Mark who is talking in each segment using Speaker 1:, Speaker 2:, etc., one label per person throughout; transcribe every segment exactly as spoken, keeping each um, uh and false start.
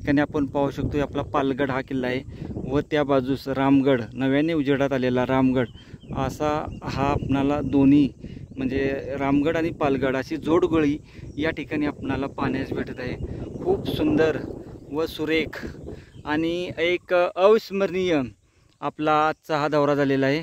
Speaker 1: ठिकाणी आपण पाहू शकतो आपला पालगड हा किल्ला आहे व त्या बाजूस रामगड, नव्याने उजेडात आलेला रामगड, असा हा आपणाला दोन्ही म्हणजे रामगड आणि पालगड अशी जोडगोळी या ठिकाणी आपणाला पाहण्यास भेटत आहे। खूप सुंदर व सुरेख आणि एक अविस्मरणीय आपला आजचा हा दौरा झालेला आहे।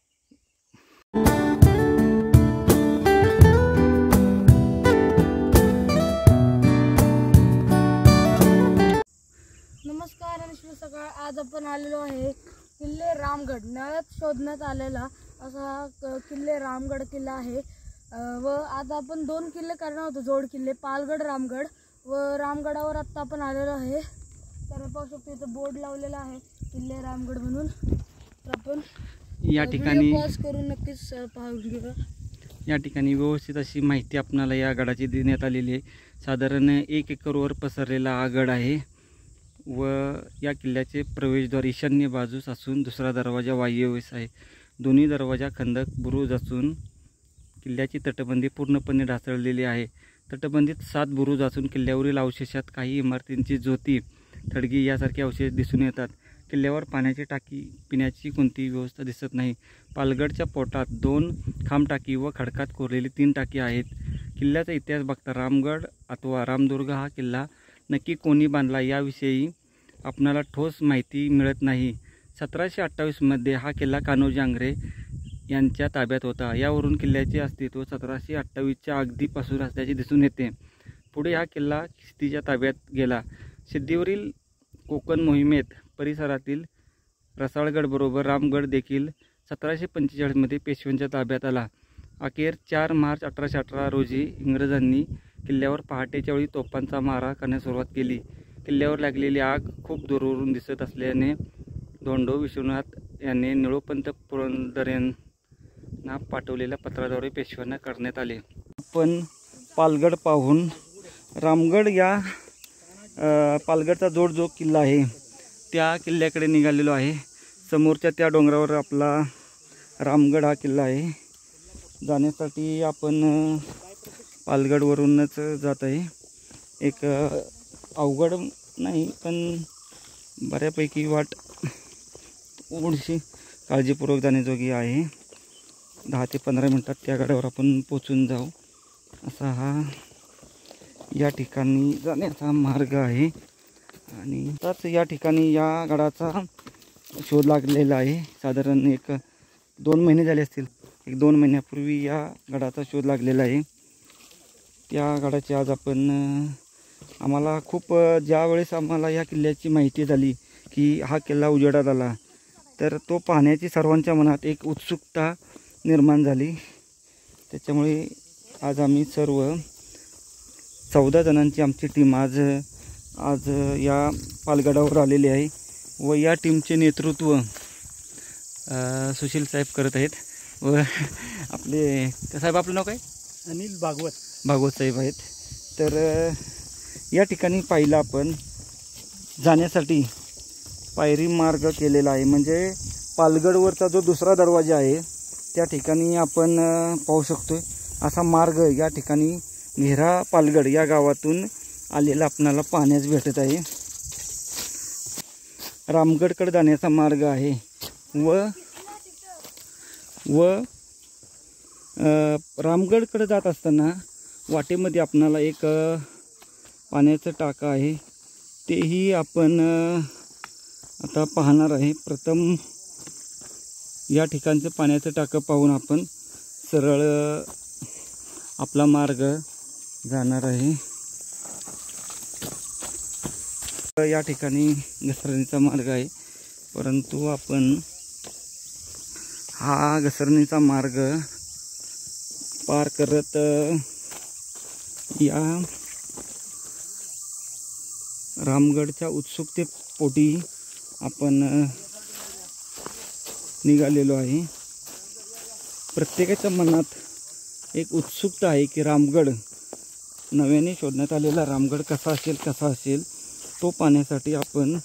Speaker 2: नमस्कार आणि शुभ सकाळ। आज आपण आलेलो आहे किल्ले रामगड, नव्यात शोधण्यात आलेला असा किल्ले रामगड किल्ला आहे। व आज आपण दोन किल्ले करणार होतो, जोड किल्ले पालगड रामगड व रामगडावर आता आपण आलेलो आहे। तर पाहू शकतो इथं बोर्ड लावलेला आहे किल्ले रामगड म्हणून। तर आपण
Speaker 1: या ठिकाणी
Speaker 2: पॉज करून नक्कीच पाहून घेऊया।
Speaker 1: या ठिकाणी व्यवस्थित अशी माहिती आपणाला या गडाची देण्यात आलेली आहे। साधारण एक एकरवर पसरलेला हा गड आहे व या किल्ल्याचे प्रवेशद्वार ईशान्य बाजूस असून दुसरा दरवाजा वायव्येस आहे। दोन्ही दरवाजा खंदक बुरुज असून किल्ल्याची तटबंदी पूर्णपणे ढासळलेली आहे। तटबंदीत सात बुरुज असून किल्ल्यावरील अवशेषात काही इमारतींची ज्योती, थडगी यासारखे अवशेष दिसून येतात। किल्ल्यावर पाण्याची टाकी, पिण्याची कोणतीही व्यवस्था दिसत नाही। पालगडच्या पोटात दोन खांब टाकी व खडकात कोरलेली तीन टाकी आहेत। किल्ल्याचा इतिहास बघता रामगड अथवा रामदुर्ग हा किल्ला नक्की कोणी बांधला याविषयी आपणाला ठोस माहिती मिळत नाही। सतराशे अठ्ठावीसमध्ये हा किल्ला कान्होजी आंग्रे यांच्या ताब्यात होता। यावरून किल्ल्याचे अस्तित्व सतराशे अठ्ठावीसच्या अगदीपासून असल्याचे दिसून येते। पुढे हा किल्ला खिस्तीच्या ताब्यात गेला। सिद्धीवरील कोकण मोहिमेत परिसरातील रसाळगडबरोबर रामगड देखील सतराशे पंचेचाळीसमध्ये पेशव्यांच्या ताब्यात आला। अखेर चार मार्च अठराशे अठरा रोजी इंग्रजांनी किल्ल्यावर पहाटेच्या वेळी तोफांचा मारा करण्यास सुरुवात केली। किल्ल्यावर लागलेली आग खूप दूरवरून दिसत असल्याने धोंडो विश्वनाथ यांनी निळोपंत पुरंदर यांना पाठवलेल्या पत्राद्वारे पेशव्यांना करण्यात आले। आपण पालगड पाहून रामगड या पालगडचा जोड जो किल्ला आहे त्या किल्ल्याकडे निघालेलो आहे। समोरच्या त्या डोंगरावर आपला रामगड हा किल्ला आहे। जाण्यासाठी आपण पालगडवरूनच जात आहे। एक अवघड नाही पण बऱ्यापैकी वाट थोडीशी काळजीपूर्वक जाण्याजोगी आहे। दहा ते पंधरा मिनटात त्या गडावर आपण पोचून जाऊ असा हा या ठिकाणी जाण्याचा मार्ग आहे। आणि त्याच या ठिकाणी या गडाचा शोध लागलेला आहे। साधारण एक दोन महिने झाले असतील, एक दोन महिन्यापूर्वी या गडाचा शोध लागलेला आहे। त्या गडाची आज आपण आम्हाला खूप ज्या वेळेस आम्हाला या किल्ल्याची माहिती झाली की हा किल्ला उजेडात आला तर तो पाहण्याची सर्वांच्या मनात एक उत्सुकता निर्माण झाली। त्याच्यामुळे आज आम्ही सर्व चौदा जणांची आमची टीम आज आज या पालगडावर आलेली आहे व या टीमचे नेतृत्व सुशील साहेब करत आहेत व आपले साहेब, आपलं नाव काय?
Speaker 3: अनिल भागवत
Speaker 1: भागवत साहेब आहेत। तर या ठिकाणी पाहिलं आपण जाण्यासाठी पायरी मार्ग केलेला आहे, म्हणजे पालगडवरचा जो दुसरा दरवाजा आहे त्या ठिकाणी आपण पाहू शकतो असा मार्ग या ठिकाणी नेहरा पालगड या गावातून आलेला आपणाला पाहण्यास भेटत आहे। रामगडकडे जाण्याचा मार्ग आहे व व रामगडकडे जात असताना वाटेमध्ये आपणाला एक पाण्याचं टाका आहे, तेही आपण आता पाहणार आहे। प्रथम या ठिकाणचं पाण्याचं टाकं पाहून आपण सरळ आपला मार्ग जाणार आहे। या ठिकाणी घसरणीचा मार्ग आहे, परंतु आपण हा घसरणीचा मार्ग पार करत या रामगडच्या उत्सुकतेपोटी आपण निघालेलो आहे। प्रत्येकाच्या मनात एक उत्सुकता आहे की रामगड, नव्याने शोधण्यात आलेला रामगड कसा असेल कसा असेल तो पाहण्यासाठी आपण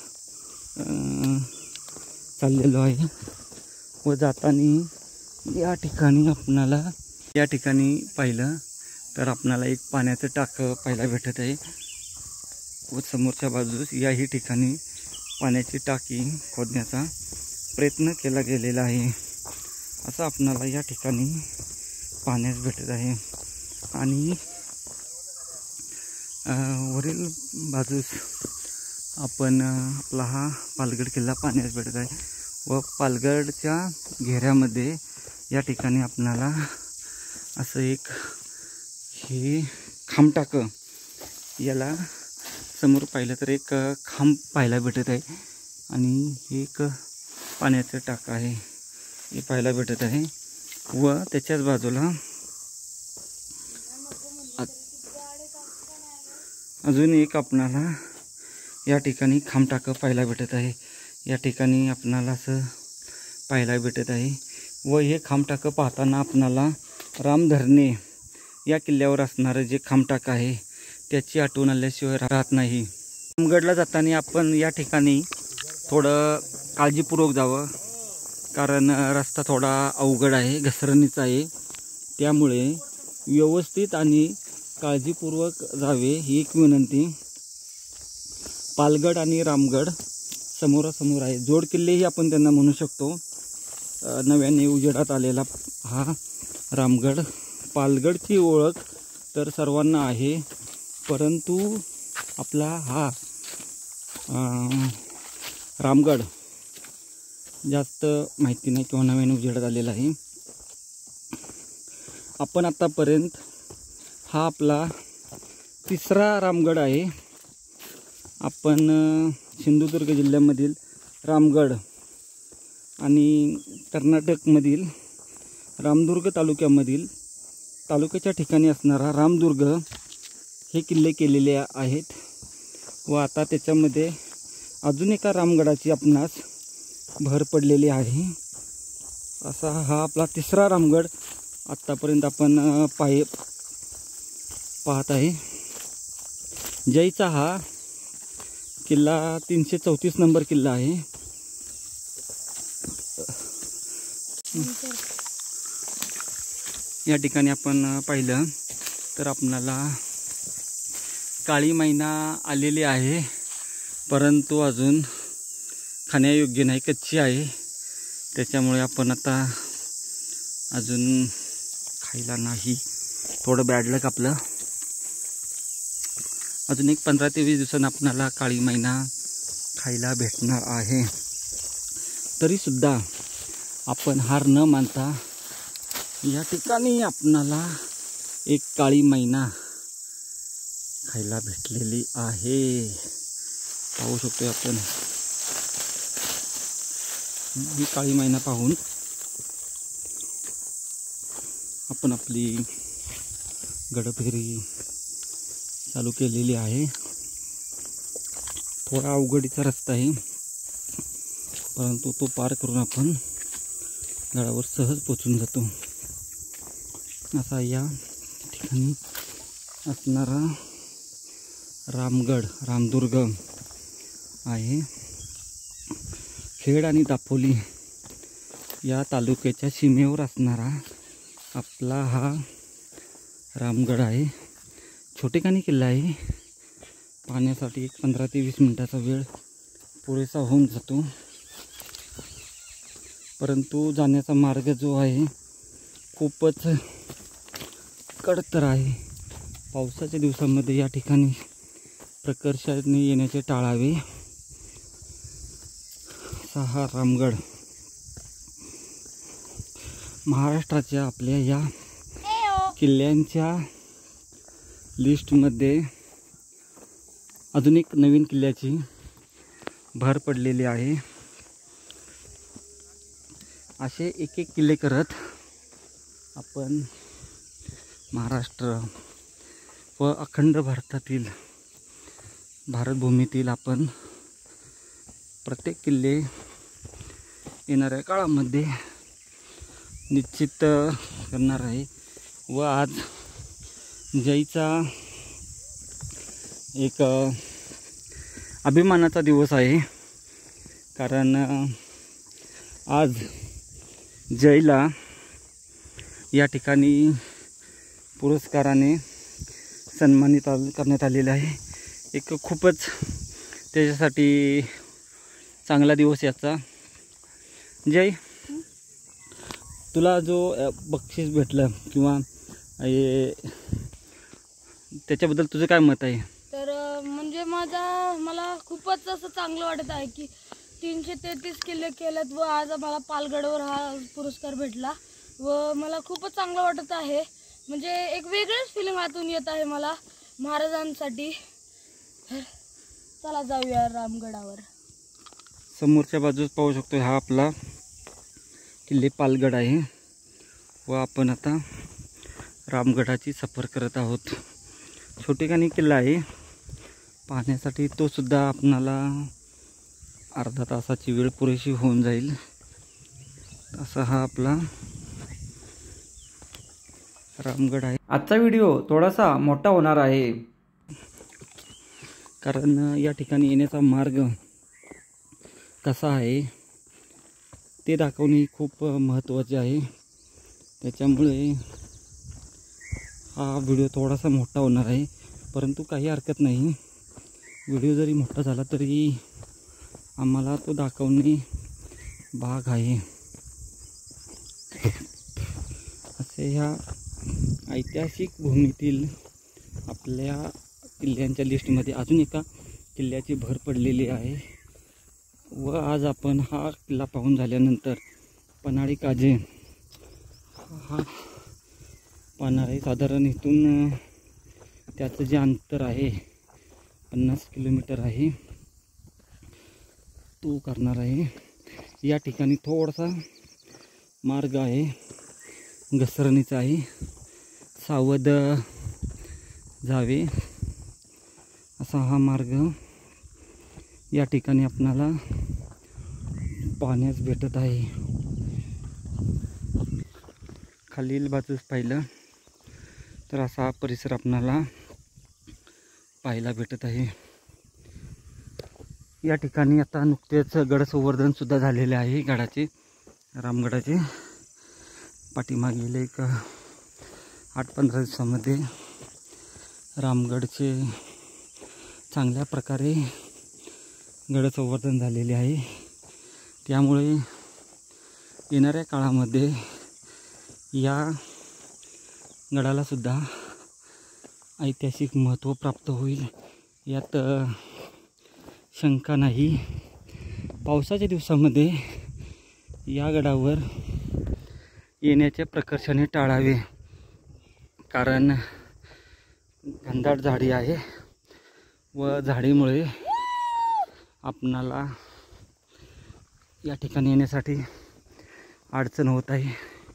Speaker 1: चाललेलो आहे। व जाताना या ठिकाणी आपणाला या ठिकाणी पाहिलं तर आपणाला एक पाण्याचं टाकं पाहायला भेटत आहे। व समोरच्या बाजूस याही ठिकाणी पाण्याची टाकी खोदण्याचा प्रयत्न केला गेलेला आहे. असं आपणाला या ठिकाणी पाहण्यास भेटत आहे. आणि वरील बाजूस आपण आपला हा पालगड किल्ला पाहण्यास भेटत आहे व पालगडच्या घेऱ्यामध्ये या ठिकाणी आपणाला असं एक हे खांबटाकं, याला समोर पाहिलं तर एक खांब पाहायला भेटत आहे आणि एक पाण्याचं टाकं आहे हे पाहायला भेटत आहे. व त्याच्याच बाजूला अजून एक आपणाला या ठिकाणी खांबटाकं पाहायला भेटत आहे. या ठिकाणी आपणाला असं पाहायला भेटत आहे व हे खांबटाकं पाहताना आपणाला रामधरणे या किल्ल्यावर असणारं जे खांबटाकं आहे त्याची आठवण आल्याशिवाय राहत नाही. रामगडला जाताना आपण या ठिकाणी थोडं काळजीपूर्वक जावं, कारण रस्ता थोडा अवघड आहे, घसरणीचा आहे. त्यामुळे व्यवस्थित आणि काळजीपूर्वक जावे ही एक विनंती. पालगड आणि रामगड समोरासमोर आहे. जोड किल्लेही आपण त्यांना म्हणू शकतो. नव्याने उजेडात आलेला हा रामगड. पालगडची ओळख तर सर्वांना आहे, परंतु आपला हा रामगड जास्त माहिती नाही किंवा नव्याने उजेडात आलेला आहे. आपण आत्तापर्यंत हा आपला तिसरा रामगड आहे. आपण सिंधुदुर्ग जिल्ह्यामधील रामगड आणि कर्नाटकमधील रामदुर्ग तालुक्यामधील तालुक्याच्या ठिकाणी असणारा रामदुर्ग हे किल्ले केलेले आहेत. व आता त्याच्यामध्ये अजून एका रामगडाची आपणास भर पडलेली आहे. असा हा आपला तिसरा रामगड आत्तापर्यंत आपण पाय पाहत आहे. जयचा हा किल्ला तीनशे चौतीस नंबर किल्ला आहे. या ठिकाणी आपण पाहिलं तर आपणाला काळी मैना आलेली आहे, परंतु अजून खाण्यायोग्य नाही, कच्ची आहे. त्याच्यामुळे आपण आता अजून खायला नाही, थोडं बॅड लक आपलं. अजून एक पंधरा ते वीस दिवसांनी आपणाला काळी मैना खायला भेटणार आहे. तरीसुद्धा आपण हार न मानता या ठिकाणी आपणाला एक काळी मैना खायला भेटलेली आहे. पाहू शकतो आपण ही काळी मैना पाहून आपण आपली गडफेरी चालू केलेली आहे. थोडा अवघडीचा रस्ता आहे, परंतु तो पार करून आपण गडावर सहज पोचून जातो. असा या ठिकाणी असणारा रामगड रामदुर्ग आहे. खेड आणि दापोली या तालुक्याच्या सीमेवर असणारा आपला हा रामगड आहे. छोटेखानी किल्ला आहे. पाहण्यासाठी एक पंधरा ते वीस मिनिटाचा वेळ पुरेसा होऊन जातो, परंतु जाण्याचा मार्ग जो आहे खूपच कडतर आहे. पावसाच्या दिवसामध्ये या ठिकाणी प्रकर्षाने येण्याचे टाळावे. असा हा रामगड महाराष्ट्राच्या आपल्या या किल्ल्यांच्या लिस्टमध्ये अजून एक नवीन किल्ल्याची भर पडलेली आहे. असे एक एक किल्ले करत आपण महाराष्ट्र व अखंड भारतातील भारतभूमीतील आपण प्रत्येक किल्ले येणाऱ्या काळामध्ये निश्चित करणार आहे. व आज जयचा एक अभिमानाचा दिवस आहे, कारण आज जयला या ठिकाणी पुरस्काराने सन्मानित करण्यात आलेले आहे. एक खूपच त्याच्यासाठी चांगला दिवस याचा. जय, तुला जो अ, बक्षीस भेटलं किंवा हे, त्याच्याबद्दल तुझं काय मत आहे?
Speaker 2: तर अ, म्हणजे माझा मला खूपच असं चांगलं वाटत आहे की तीनशे तेहतीस किल्ले केलेत व आज मला पालगडवर हा पुरस्कार भेटला व मला खूपच चांगलं वाटत आहे. म्हणजे एक वेगळंच फिलिंग आतून येत आहे मला महाराजांसाठी. चला जाऊया रामगडावर.
Speaker 1: समोरच्या बाजूस पाहू शकतो हा आपला किल्ले पालगड आहे व आपण आता रामगडाची सफर करत आहोत. छोटेखानी किल्ला आहे पाहण्यासाठी, तो सुद्धा आपणाला अर्धा तासाची वेळ पुरेशी होऊन जाईल. असा हा आपला रामगड आहे. आजचा व्हिडिओ थोडासा मोठा होणार आहे कारण या ठिकाणी येण्याचा मार्ग कसा आहे ते दाखवणे खूप महत्त्वाचे आहे. त्याच्यामुळे हा व्हिडिओ थोडासा मोठा होणार आहे, परंतु काही हरकत नाही. व्हिडिओ जरी मोठा झाला तरी आम्हाला तो दाखवणे भाग आहे. असे ह्या ऐतिहासिक भूमीतील आपल्या किल्ल्यांच्या लिस्टमध्ये अजून एका किल्ल्याची भर पडलेली आहे व आज आपण हा किल्ला पाहून झाल्यानंतर पन्हाळी काजे हा पन्हाळी साधारण इथून त्याचं जे अंतर आहे पन्नास किलोमीटर आहे तो करणार आहे. या ठिकाणी थोडासा मार्ग आहे, घसरणीचा आहे, सावध जावे असा हा मार्ग या ठिकाणी आपणाला पाहण्यास भेटत आहे. खालील बाजूस पाहिलं तर असा हा परिसर आपणाला पाहायला भेटत आहे. या ठिकाणी आता नुकतेच गड संवर्धन सुद्धा झालेले आहे गडाचे, रामगडाचे. पाठीमागील एक आठ पंधरा दिवसामध्ये रामगडचे चांगल्या प्रकारे गड संवर्धन झालेले आहे. त्यामुळे येणाऱ्या काळामध्ये या गडाला सुद्धा ऐतिहासिक महत्त्व प्राप्त होईल यात शंका नाही. पावसाच्या दिवसामध्ये या गडावर येण्याचे प्रकर्षाने टाळावे कारण घनदाट झाडी आहे व झाडीमुळे आपणाला या ठिकाणी येण्यासाठी अडचण होत आहे.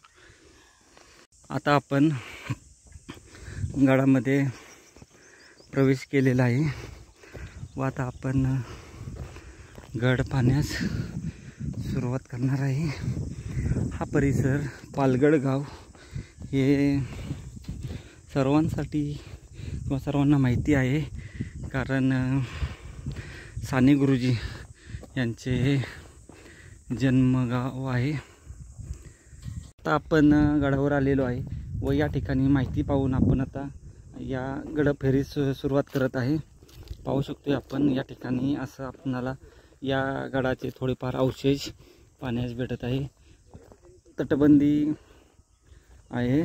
Speaker 1: आता आपण गडामध्ये प्रवेश केलेला आहे व आता आपण गड पाहण्यास सुरुवात करणार आहे. हा परिसर पालगड गाव हे सर्वांसाठी किंवा सर्वांना माहिती आहे कारण साने गुरुजी यांचे जन्मगाव आहे. आता आपण गडावर आलेलो आहे व या ठिकाणी माहिती पाहून आपण आता या गडफेरीस सुरुवात करत आहे. पाहू शकतो आपण या ठिकाणी असं आपणाला या गडाचे थोडेफार अवशेष पाहण्यास भेटत आहे. तटबंदी आहे.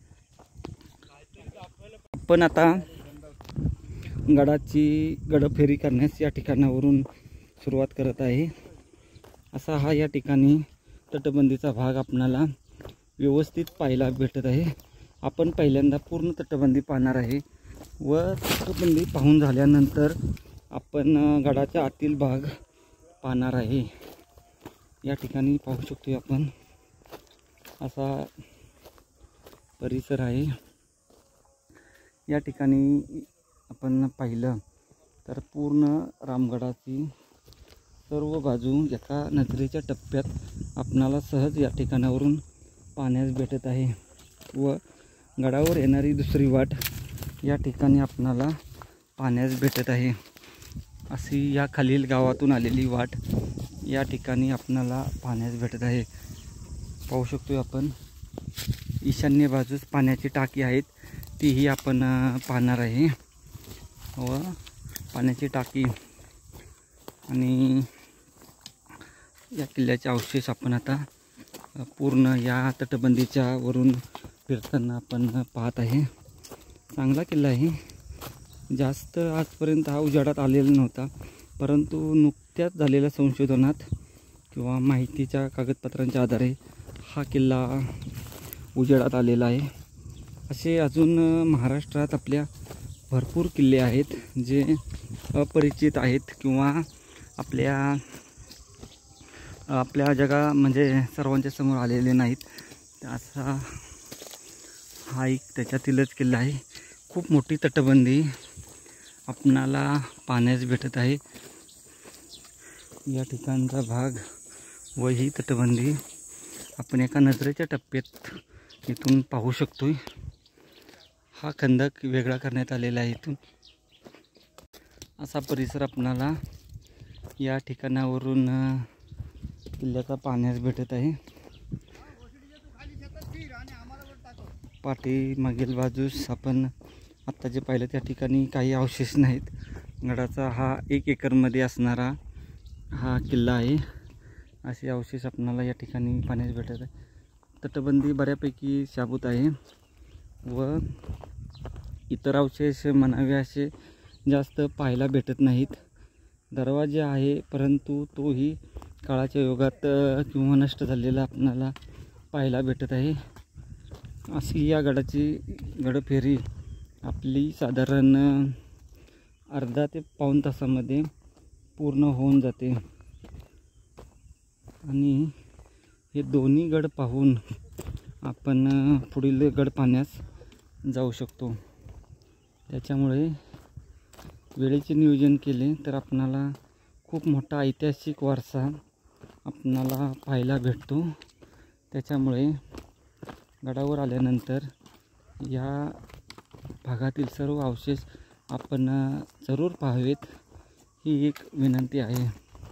Speaker 1: आपण आता गडाची गडफेरी करण्यास या ठिकाणावरून सुरुवात करत आहे. असा हा या ठिकाणी तटबंदीचा भाग आपणाला व्यवस्थित पाहायला भेटत आहे. आपण पहिल्यांदा पूर्ण तटबंदी पाहणार आहे व तटबंदी पाहून झाल्यानंतर आपण गडाच्या आतील भाग पाहणार आहे. या ठिकाणी पाहू शकतो आपण असा परिसर आहे. या ठिकाणी आपण पाहिलं तर पूर्ण रामगडाची सर्व बाजू एका नजरेच्या टप्प्यात आपणाला सहज या ठिकाणावरून पाहण्यास भेटत आहे व गडावर येणारी दुसरी वाट या ठिकाणी आपणाला पाहण्यास भेटत आहे. अशी या खालील गावातून आलेली वाट या ठिकाणी आपणाला पाहण्यास भेटत आहे. पाहू शकतो आपण ईशान्य बाजूस पाण्याची टाकी आहेत तीही आपण पाहणार आहे व पाण्याची टाकी आणि या किल्ल्याचे अवशेष आपण आता पूर्ण या तटबंदीच्या वरून फिरताना आपण पाहत आहे. चांगला किल्ला आहे. जास्त आजपर्यंत हा उजाडात आलेला नव्हता, परंतु नुकत्याच झालेल्या संशोधनात किंवा माहितीच्या कागदपत्रांच्या आधारे हा किल्ला उजेडात आलेला आहे. असे अजून महाराष्ट्रात आपल्या भरपूर किल्ले आहेत जे अपरिचित आहेत किंवा आपल्या आपल्या जगा म्हणजे सर्वांच्या समोर आलेले नाहीत. असा हा एक त्याच्यातीलच किल्ला आहे. खूप मोठी तटबंदी आपणाला पाहण्यास भेटत आहे. या ठिकाणचा भाग व ही तटबंदी आपण एका नजरेच्या टप्प्यात इथून पाहू शकतोय. हा खंदक वेगळा करण्यात आलेला आहे. इथून असा परिसर आपणाला या ठिकाणावरून किल्ल्याचा पाहण्यास भेटत आहे. पाठीमागील बाजूस आपण आत्ता जे पाहिलं त्या ठिकाणी काही अवशेष नाहीत. गडाचा हा एक एकरमध्ये असणारा हा किल्ला आहे. असे अवशेष आपणाला या ठिकाणी पाहण्यास भेटत आहे. तटबंदी बऱ्यापैकी शाबूत आहे व इतर अवशेष म्हणावे असे जास्त पाहायला भेटत नाहीत. दरवाजे आहे, परंतु तोही काळाच्या योगात किंवा नष्ट झालेला आपणाला पाहायला भेटत आहे. अशी या गडाची गडफेरी आपली साधारण अर्धा ते पाऊण तासामध्ये पूर्ण होऊन जाते आणि हे दोन्ही गड पाहून आपण पुढील गड पाहण्यास जाऊ शकतो. त्याच्यामुळे वेळेचे नियोजन केले तर आपणाला खूप मोठा ऐतिहासिक वारसा आपणाला पाहायला भेटतो. त्याच्यामुळे गडावर आल्यानंतर या भागातील सर्व अवशेष आपण जरूर पाहावेत ही एक विनंती आहे.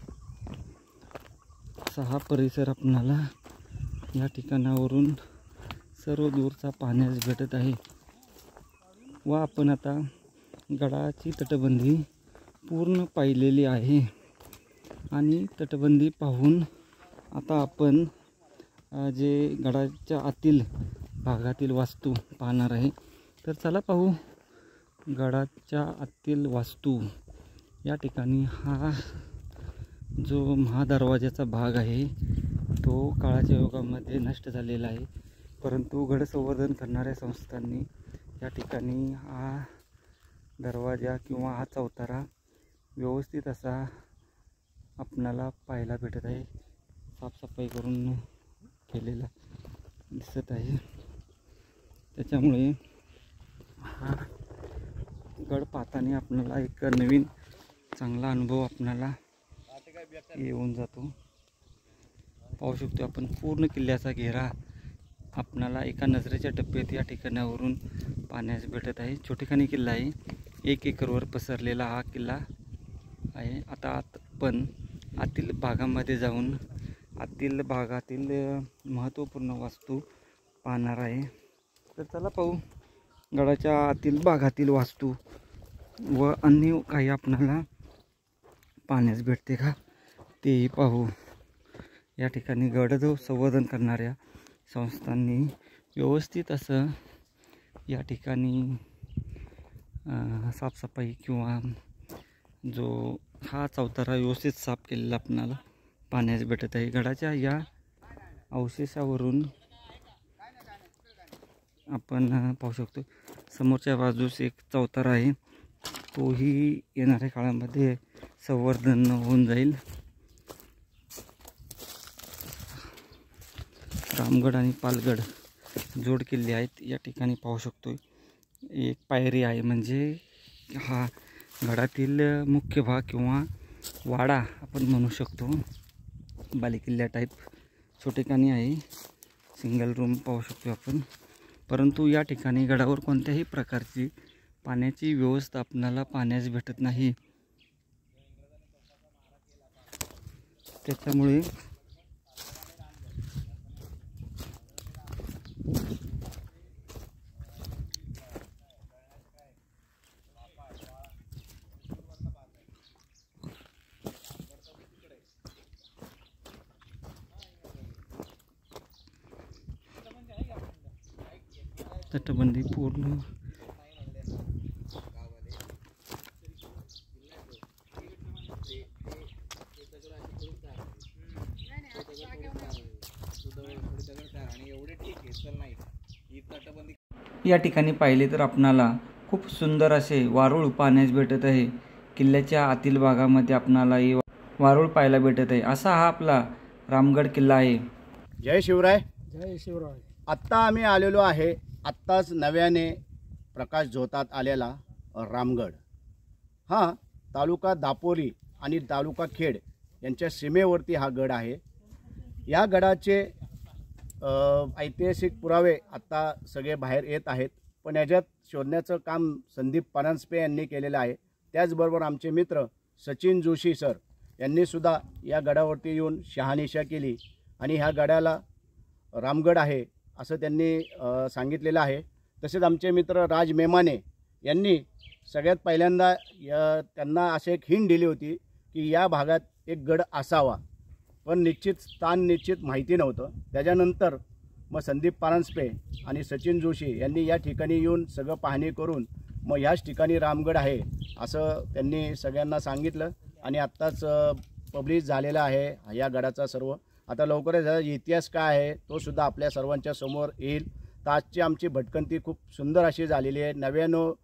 Speaker 1: असा हा परिसर आपणाला या ठिकाणावरून सर्व दूरचा पाहण्यास भेटत आहे व आपण आता गडाची तटबंदी पूर्ण पाहिलेली आहे आणि तटबंदी पाहून आता आपण जे गडाच्या आतील भागातील वास्तू पाहणार आहे. तर चला पाहू गडाच्या आतील वास्तू. या ठिकाणी हा जो महादरवाजाचा भाग आहे तो काळाच्या योगामध्ये नष्ट झालेला आहे, परंतु गड संवर्धन करणाऱ्या संस्थांनी या ठिकाणी हा दरवाजा किंवा हा चौतारा व्यवस्थित असा आपणाला पाहायला भेटत आहे. साफसफाई करून केलेला दिसत आहे. त्याच्यामुळे हा गड पाहताना आपल्याला एक नवीन चांगला अनुभव आपल्याला येऊन जातो. पाहू शकतो आपण पूर्ण किल्ल्याचा घेरा आपणाला एका नजरेच्या टप्प्यात या ठिकाणावरून पाहण्यास भेटत आहे. छोटेखानी किल्ला आहे. एक एकरवर पसरलेला हा किल्ला आहे. आता आत पण आतील भागामध्ये जाऊन आतील भागातील महत्त्वपूर्ण वास्तू पाहणार आहे. तर चला पाहू गडाच्या आतील भागातील वास्तू व अन्य काही आपणाला पाहण्यास भेटते का तेही पाहू. या ठिकाणी गड संवर्धन करणाऱ्या संस्थांनी व्यवस्थित असं या ठिकाणी साफसफाई किंवा जो हा चौतारा व्यवस्थित साफ केलेला आपणाला पाहण्यास भेटत आहे. गडाच्या या अवशेषावरून आपण पाहू शकतो समोरच्या बाजूस एक चौतारा आहे. तोही येणाऱ्या काळामध्ये संवर्धन होऊन जाईल. रामगड आणि पालगड जोड किल्ले आहेत. या ठिकाणी पाहू शकतो एक पायरी आहे, म्हणजे हा गडातील मुख्य भाग किंवा वाडा आपण म्हणू शकतो. बालेकिल्ल्या टाईप छोटेखानी आहे. सिंगल रूम पाहू शकतो आपण. परंतु या ठिकाणी गडावर कोणत्याही प्रकारची पाण्याची व्यवस्था आपल्याला पाहण्यास भेटत नाही. त्याच्यामुळे तटबंदी पूर्ण या ठिकाणी पाहिले तर आपणाला खूप सुंदर असे वारुळ पाहण्यास भेटत आहे। किल्ल्याच्या आतील भागामध्ये आपणाला ही वारुळ पाहायला भेटत आहे। असा हा आपला रामगड किल्ला आहे।
Speaker 3: जय शिवराय।
Speaker 4: जय शिवराय।
Speaker 3: आत्ता आम्ही आलेलो आहे आत्ताच नव्याने प्रकाश झोतात आलेला रामगड। हा तालुका दापोली आणि तालुका खेड यांच्या सीमेवरती हा गड आहे। या गडाचे ऐतिहासिक पुरावे आता सगळे बाहेर येत आहेत, पण याच्यात शोधण्याचं काम संदीप परांजपे यांनी केलेलं आहे। त्याचबरोबर आमचे मित्र सचिन जोशी सर यांनी सुद्धा या गडावरती येऊन शहानिशा केली आणि ह्या गडाला रामगड आहे असं त्यांनी सांगितलेलं आहे। तसेच आमचे मित्र राज मेमाने यांनी सगळ्यात पहिल्यांदा त्यांना असे एक हिंट दिली होती की या भागात एक गड असावा, पण निश्चित स्थान निश्चित माहिती नव्हतं। त्याच्यानंतर मग संदीप परांजपे आणि सचिन जोशी यांनी या ठिकाणी येऊन सगळं पाहणी करून मग ह्याच ठिकाणी रामगड आहे असं त्यांनी सगळ्यांना सांगितलं आणि आत्ताच पब्लिश झालेला आहे या गडाचा सर्व। आता लवकरच इतिहास काय आहे तो सुद्धा आपल्या सर्वांच्या समोर येईल। तर आजची आमची भटकंती खूप सुंदर अशी झालेली आहे। नव्यानं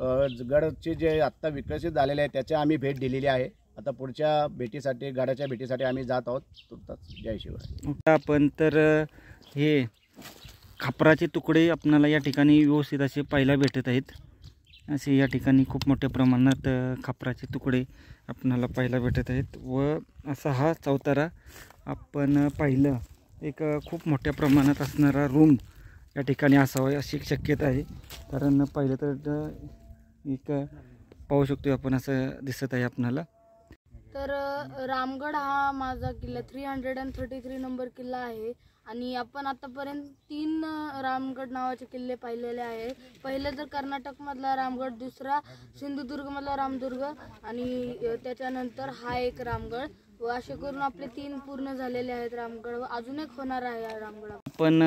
Speaker 3: गडचे जे आत्ता विकसित झालेले आहे त्याच्या आम्ही भेट दिलेली आहे। आता पुढच्या भेटीसाठी गडाच्या भेटीसाठी आम्ही जात आहोत। तुर्तास जय शिवराय।
Speaker 1: आपण तर हे खापराचे तुकडे आपल्याला या ठिकाणी व्यवस्थित असे पाहायला भेटत आहेत। असे या ठिकाणी खूप मोठ्या प्रमाणात खापराचे तुकडे आपल्याला पाहायला भेटत आहेत व असा हा चौतारा आपण पाहिलं एक खूप मोठ्या प्रमाणात असणारा रूम या ठिकाणी असावा अशी शक्यता आहे। कारण पाहिलं तर एक पाहू शकतो आपण असं दिसत आहे आपल्याला।
Speaker 2: तर रामगड हा माझा किल्ला three hundred and thirty three number किल्ला आहे आणि आपण आतापर्यंत तीन रामगड नावाचे किल्ले पाहिलेले आहे। पहिले तर कर्नाटकमधला रामगड, दुसरा सिंधुदुर्गमधला रामदुर्ग आणि त्याच्यानंतर हा एक रामगड व असे करून आपले तीन पूर्ण झालेले आहेत रामगड व अजून एक होणार आहे हा रामगड।
Speaker 1: आपण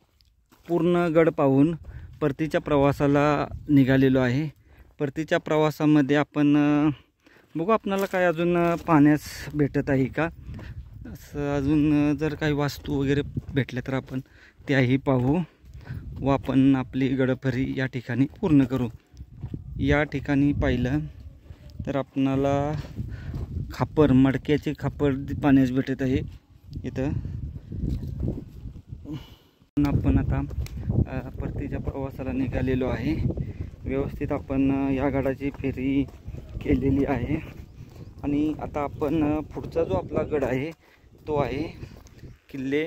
Speaker 1: पूर्ण गड पाहून परतीच्या प्रवासाला निघालेलो आहे। परतीच्या प्रवासामध्ये आपण बघू आपल्याला काय अजून पाहण्यास भेटत आहे का, असं अजून जर काही वास्तू वगैरे भेटल्या तर आपण त्याही पाहू व आपण आपली गडफरी या ठिकाणी पूर्ण करू। या ठिकाणी पाहिलं तर आपणाला खापर, मडक्याचे खापर पाहण्यास भेटत आहे इथं। आपण आता परतीच्या प्रवासाला निघालेलो आहे। व्यवस्थित आपण या गडाची फेरी केलेली आहे आणि आता आपण पुढचा जो आपला गड आहे तो आहे किल्ले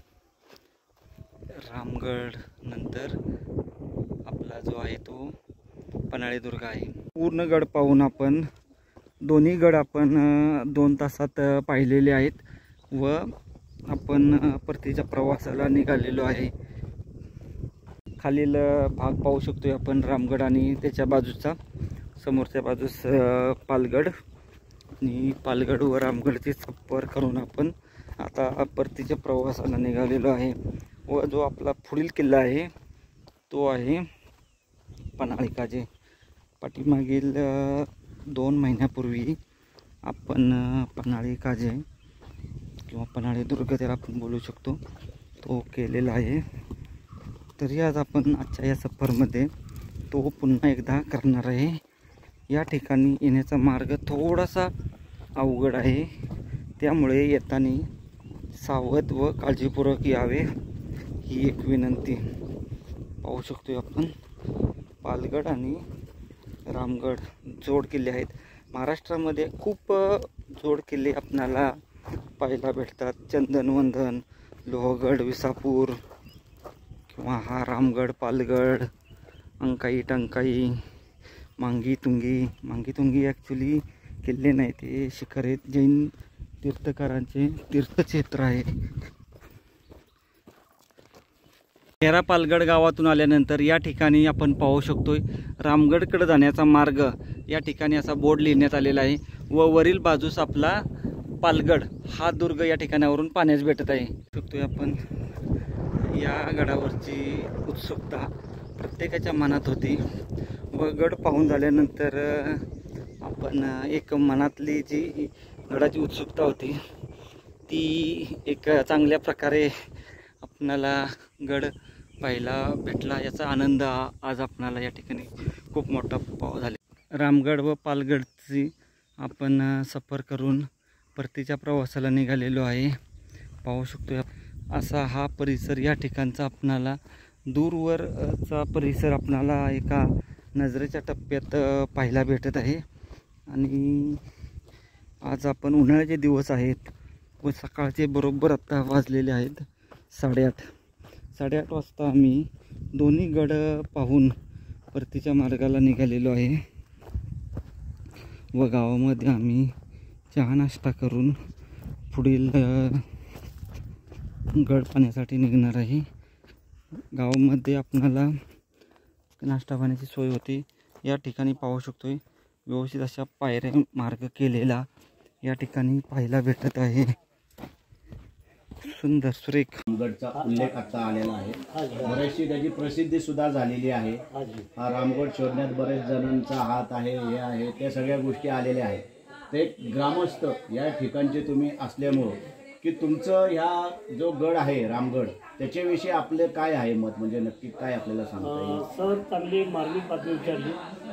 Speaker 1: रामगड। नंतर आपला जो आहे तो पन्हाळे दुर्ग आहे। पूर्ण गड पाहून आपण दोन्ही गड आपण दोन तासात पाहिलेले आहेत व आपण परतीच्या प्रवासाला निघालेलो आहे। खालील भाग पाहू शकतोय आपण रामगड आणि त्याच्या बाजूचा समोरच्या बाजूस पालगड आणि पालगड व रामगडची सफर करून आपण आता परतीच्या प्रवासाला निघालेलो आहे व जो आपला पुढील किल्ला आहे तो आहे पन्हाळे काजे। पाठीमागील दोन महिन्यापूर्वी आपण पन्हाळे काजे किंवा पन्हाळे दुर्ग त्याला आपण बोलू शकतो तो केलेला आहे। तरी आज आपण आजच्या या सफरमध्ये तो पुन्हा एकदा करणार आहे। या ठिकाणी येण्याचा मार्ग थोडासा अवघड आहे, त्यामुळे येताना सावध व काळजीपूर्वक यावे ही एक विनंती। पाहू शकतो आपण पालगड आणि रामगड जोड किल्ले आहेत। महाराष्ट्रामध्ये खूप जोड किल्ले आपल्याला पाहायला भेटतात। चंदनवंदन, लोहगड, विसापूर किंवा हा रामगड, पालगड, अंकाई, टंकाई, मांगी तुंगी। मांगी तुंगी ॲक्च्युली किल्ले नाही, ते शिखर आहेत, जैन तीर्थकारांचे तीर्थक्षेत्र आहे। नेरा पालगड गावातून आल्यानंतर या ठिकाणी आपण पाहू शकतोय रामगडकडे जाण्याचा मार्ग या ठिकाणी असा बोर्ड लिहिण्यात आलेला आहे व वरील बाजूस आपला पालगड हा दुर्ग या ठिकाणावरून पाहण्यास भेटत आहे। शकतोय आपण या गडावरची उत्सुकता प्रत्येकाच्या मनात होती व गड पाहून झाल्यानंतर आपण एक मनातली जी गडाची उत्सुकता होती ती एक चांगल्या प्रकारे आपणाला गड पाहायला भेटला, याचा आनंद आज आपणाला या ठिकाणी खूप मोठा पाव झाला। रामगड व पालगडची आपण सफर करून परतीच्या प्रवासाला निघालेलो आहे। पाहू शकतो असा हा परिसर या ठिकाणचा आपणाला दूरवरचा परिसर आपणाला एका नजरेच्या टप्प्यात पाहायला भेटत आहे। आणि आज आपण उन्हाळ्याचे दिवस आहेत व सकाळचे बरोबर आता वाजलेले आहेत साडेआठ साडेआठ वाजता आम्ही दोन्ही गड पाहून परतीच्या मार्गाला निघालेलो आहे व गावामध्ये आम्ही चहा नाश्ता करून पुढील गड पाहण्यासाठी निघणार आहे। गावामध्ये आपणाला नाश्ता पाण्याची सोय होती। या ठिकाणी पाहू शकतोय व्यवस्थित अशा पायऱ्या मार्ग केलेला या ठिकाणी पाहायला भेटत आहे। सुंदर सुरेख
Speaker 3: रामगडचा उल्लेख आता आलेला आहे, बरेचशी त्याची प्रसिद्धी सुद्धा झालेली आहे। हा रामगड शोधण्यात बरेच जणांचा हात आहे, हे आहे, त्या सगळ्या गोष्टी आलेल्या आहेत। ते ग्रामस्थ या ठिकाणचे तुम्ही असल्यामुळं की तुमचं ह्या जो गड आहे रामगड त्याच्याविषयी आपले काय आहे मत, म्हणजे नक्की काय आपल्याला सांगता येईल?
Speaker 4: सर, चांगली मार्मिक बातमी विचारली।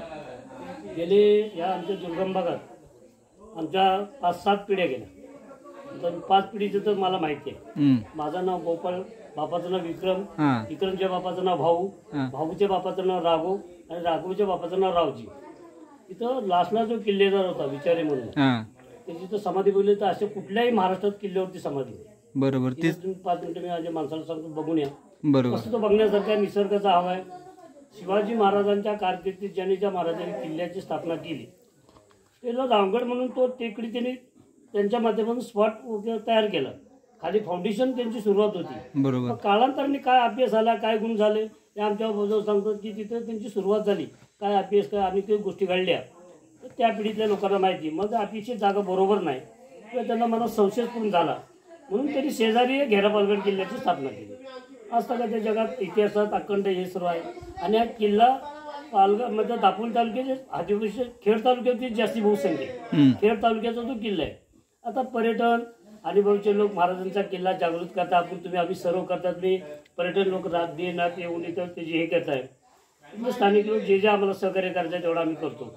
Speaker 4: गेले या आमच्या दुर्गम भागात आमच्या पाच सात पिढ्या गेल्या, तर पाच पिढीचं तर मला माहिती आहे। माझं नाव गोपाळ, बापाचं नाव विक्रम, विक्रमच्या बापाचं नाव भाऊ, भाऊच्या बापाचं नाव राघव आणि राघवच्या बापाचं नाव रावजी। इथं लास्टला जो किल्लेदार होता विचारे म्हणून त्याची तर समाधी बघली तर असे कुठल्याही महाराष्ट्रात किल्ल्यावरती समाधी नाही।
Speaker 1: बरोबर,
Speaker 4: पाच मिनिटं मी माझ्या माणसाला सांगतो, बघून या।
Speaker 1: बरोबर,
Speaker 4: मस्त तो बघण्यासारख्या निसर्गाचा हवा आहे। शिवाजी महाराजांच्या कारकिर्दीत ज्यांनी ज्या महाराजांनी किल्ल्याची स्थापना केली त्याला रामगड म्हणून तो टेकडी त्यांनी त्यांच्या माध्यमातून स्पॉट तयार केला, खाली फाउंडेशन त्यांची सुरुवात होती।
Speaker 1: बरोबर,
Speaker 4: कालांतराने काय अभ्यास आला, काय गुण झाले हे आमच्या बाजूला सांगतात की तिथे त्यांची सुरुवात झाली, काय अभ्यास काय आणि काही गोष्टी घडल्या तर त्या पिढीतल्या लोकांना माहिती। मग अपेक्षित जागा बरोबर नाही किंवा त्यांना मनात संशयपूर्ण झाला म्हणून त्यांनी शेजारी घेरा पालगड किल्ल्याची स्थापना केली। असता का त्या जगात इतिहासात अखंड हे सर्व आहे। आणि हा किल्ला पालघर म्हणजे दापोली तालुक्याचे हाजीपूरचे खेड तालुक्यातील जास्ती बहुसंख्य खेड तालुक्याचा जो किल्ला आहे। आता पर्यटन आणि बहुचे लोक महाराजांचा किल्ला जागृत करतात, आपण तुम्ही आम्ही सर्व करतात, मी पर्यटन लोक रात दे नात येऊन इथं त्याची हे करताय, स्थानिक लोक जे जे आम्हाला सहकार्य करायचं तेवढं आम्ही करतो।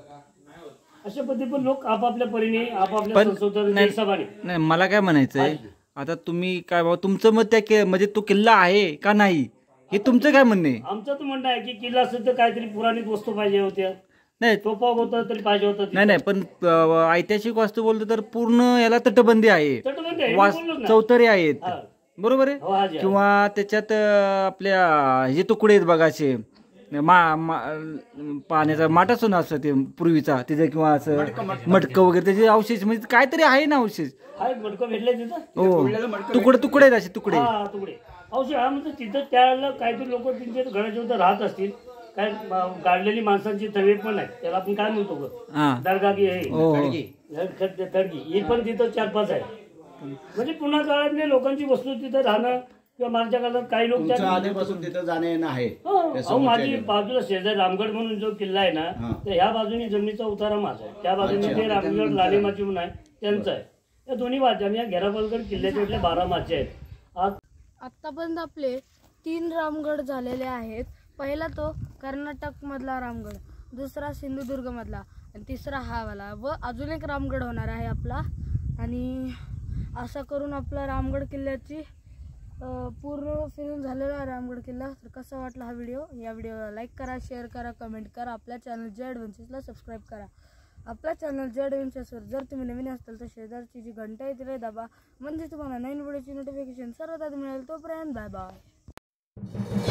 Speaker 4: अशा पद्धती पण लोक आपापल्या परीने आपापल्या संशोधन
Speaker 1: नाही मला काय म्हणायचं आहे आता तुम्ही काय बाबा तुमचं मत त्या म्हणजे तो किल्ला आहे का नाही हे तुमचं काय म्हणणं आहे?
Speaker 4: आमचं तर म्हणणं आहे की किल्ला असेल तर काहीतरी पुराणित वस्तू पाहिजे होत्या,
Speaker 1: नाही
Speaker 4: तोफा होता तरी पाहिजे होता।
Speaker 1: नाही नाही पण ऐतिहासिक वास्तू बोलतो तर पूर्ण याला तटबंदी आहे,
Speaker 4: तटबंदी आहे,
Speaker 1: चौतरे आहेत, बरोबर
Speaker 4: हो,
Speaker 1: आहे, किंवा त्याच्यात आपल्या हे तुकडे आहेत बघाचे मा पाण्याचा माटा सोना असतो ते पूर्वीचा तिथे किंवा असं मटकं वगैरे त्याचे अवशेष म्हणजे काहीतरी आहे ना अवशेष,
Speaker 4: मटकं भेटले तिथं,
Speaker 1: हो तुकडे तुकडे आहेत असे तुकडे
Speaker 4: तुकडे अवशेष हा म्हणजे तिथं त्याला काहीतरी लोक त्यांच्या घराच्या उद्या राहत असतील, काय गाडलेली माणसांची तवे पण आहे, त्याला आपण काय म्हणतो दर्गा की आहे तडगी ही पण तिथं चार पाच आहे। म्हणजे पुन्हा काळातल्या लोकांची वस्तू तिथं राहणं किंवा मागच्या काळात काही लोक
Speaker 3: आधीपासून तिथं जाणे आहे।
Speaker 4: माझी बाजूला शेजारी रामगड म्हणून जो किल्ला आहे ना तर ह्या बाजूने जमिनीचा उतारा माझा आहे, त्या बाजूने जे रामगड लाली माची म्हणून आहे त्यांचं आहे। या दोन्ही बाजू आणि या घेरापालगड किल्ल्याच्या बारा माचे आहेत। आज
Speaker 2: आतापर्यंत आपले तीन रामगड झालेले आहेत। पहिला तो कर्नाटक मधला रामगड, दुसरा सिंधुदुर्ग मधला आणि तिसरा हा वाला व अजून एक रामगड होणार आहे आपला। आणि असं करून आपला रामगड किल्ल्याची पूर्ण फिरून झालेला आहे रामगड किल्ला। तर कसा वाटला हा व्हिडिओ? या व्हिडिओला लाईक करा, शेअर करा, कमेंट करा, आपल्या चॅनल जे ॲडव्हेंचर्सला सबस्क्राईब करा। आपल्या चॅनल जे ॲडव्हेंचर्सवर जर तुम्ही नवीन असाल तर शेजारची जी घंटा आहे तिला दाबा, म्हणजे तुम्हाला नवीन व्हिडिओची नोटिफिकेशन सर्वात आधी मिळेल। तोपर्यंत बाय बाय।